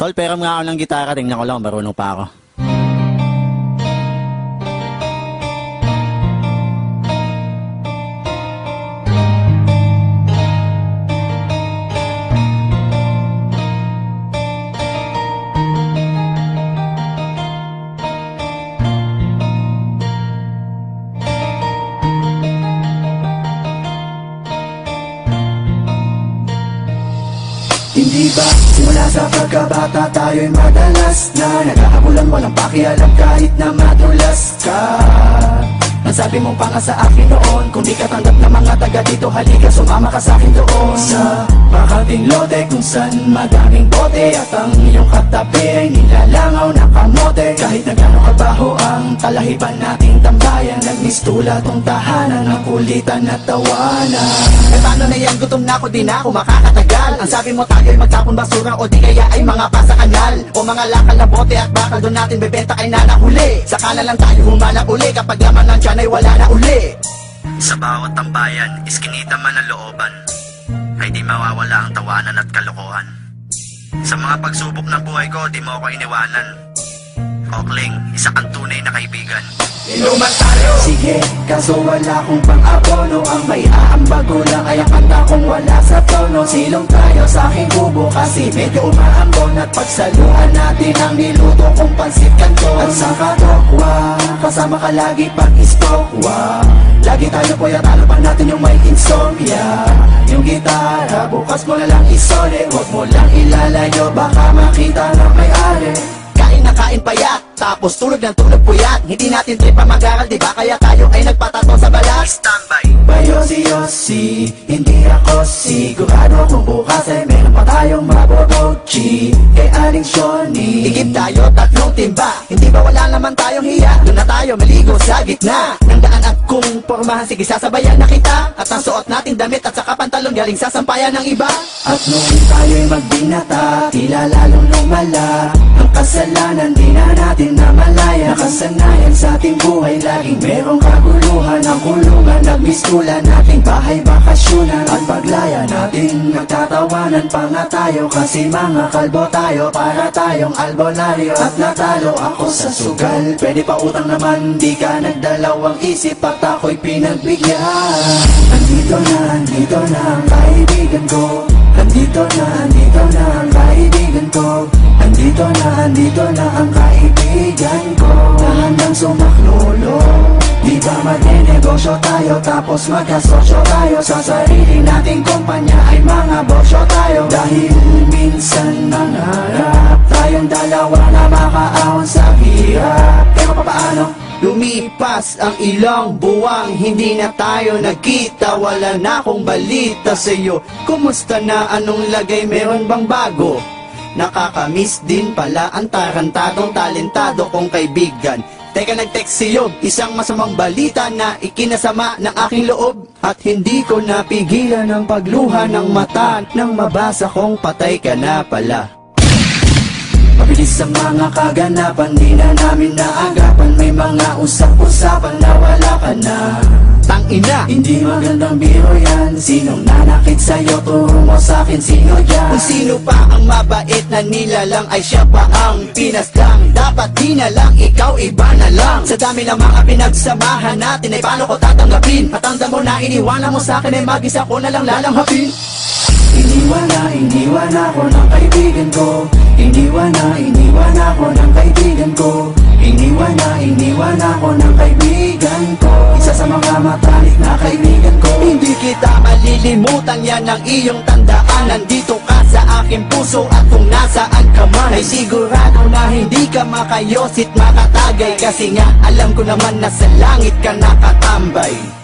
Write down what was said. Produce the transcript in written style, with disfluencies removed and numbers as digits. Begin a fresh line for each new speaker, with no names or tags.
Tol, pero nga ako ng gitara, tingnan ko lang, marunong pa ako.
Hindi ba simula sa pagkabata tayo'y madalas na nag-aabulan, walang pakialam kahit na madulas ka. Ang sabi mo pa nga sa akin noon, kung di ka tanggap na mga taga dito, halika sumama ka sa akin doon. Sa makating lote kung saan madaming bote, at ang iyong katabi ay nilalangaw na kamote. Kahit na gano'ng kabaho ang talahiban nating tambayan, nagmistula tong tahanan ng kulitan at tawanan. E paano na yan, gutom na ako, di na ako makakatagal. Ang sabi mo tayo'y magtapon basura o di kaya ay mga pasa kanal, o mga lakal na bote at bakal doon natin bebenta kay nanahuli. Saka na lang tayo humanap uli kapag laman ng tiyan ay wala na uli.
Sa bawat tambayan, iskinita man ang looban, ay di mawawala ang tawanan at kalokohan. Sa mga pagsubok ng buhay ko, di mo ako iniwanan. Okling, isa kang tunay na kaibigan.
Inuman tayo! Sige, kaso wala kong pang-abono. Ang may aambago lang ay ang kanta kong wala sa tono. Silong tayo sa aking kubo kasi medyo umaambon, at pagsaluhan natin ang niluto kong pansit kanton. At sa katokwa, kasama ka lagi pag-istokwa. Lagi tayo kuya, talo pa natin yung may insomnia. Yung gitara, bukas mo na lang isole. Huwag mo lang ilalayo, baka makita ng may-ari.
Kain na kain payat, tapos tulog ng tulog puyat. Hindi natin trip pa mag-aral, diba? Kaya tayo ay nagpatato sa balat.
Standby!
Bayosi-yosi, hindi ako sigurado kung bukas ay meron pa tayong mabobochi. Kay Aling Shoni,
Igib tayo, tatlong timba. Hindi ba wala naman tayong hiya? Doon na tayo maligo sa gitna ng daan at kung pormahan, sige sasabayan na kita. At ang suot natin damit at saka pantalon galing sa sampayan ng iba.
at nung tayo'y magbinata, tila lalong lumala ang kasalanan, di na natin namalaya. Nakasanayan sa ating buhay, laging merong kaguluhan. Ang kulungan, nagmistulan nating bahay bakasyonan. At paglaya natin, nagtatawanan pa nga tayo, kasi mga kalbo tayo, para tayong albonaryo. At natalo ako sa sugal, pwede pa utang naman, di ka nagdalawang isip at ako'y pinagbigyan. Andito na ang kaibigan ko. Andito na ang kaibigan ko. Andito na ang kaibigan ko. Na handang sumaklolo. Di ba magnenegosyo tayo, tapos magkasosyo tayo. Sa sarili nating kumpanya ay mga bosyo tayo. Dahil minsan nangarap tayong dalawa na makaahon sa hirap. Pero papaano?
Lumipas ang ilang buwang, hindi na tayo nagkita. Wala na akong balita sa'yo. Kumusta na, anong lagay, meron bang bago? Nakakamiss din pala ang tarantadong talentado kong kaibigan. Teka, nag-text siyo, isang masamang balita na ikinasama ng aking loob. At hindi ko napigilan ang pagluha ng mata nang mabasa kong patay ka na pala.
Mabilis ang mga kaganapan, di na namin naagapan. May mga usap-usapan na wala ka na.
Tangina!
Hindi magandang biro yan. Sinong nanakit sa'yo, turo mo sa'kin sino dyan.
Kung sino pa ang mabait na nilalang, ay siya pa ang pinaslang. Dapat di na lang, ikaw iba na lang. Sa dami ng mga pinagsamahan natin, ay paano ko tatanggapin? At ang damo na iniwanan mo sa'kin, ay mag-isa ko na lang lalanghapin.
Iniwan ako ng kaibigan ko. Iniwan ako ng kaibigan ko. Iniwan ako ng kaibigan ko. Isa sa mga matalik na kaibigan ko.
Hindi kita malilimutan, yan ang iyong tandaan. Nandito ka sa aking puso, at kung nasaan ka man, ay sigurado na hindi ka makayosit makatagay. Kasi nga alam ko naman na sa langit ka nakatambay.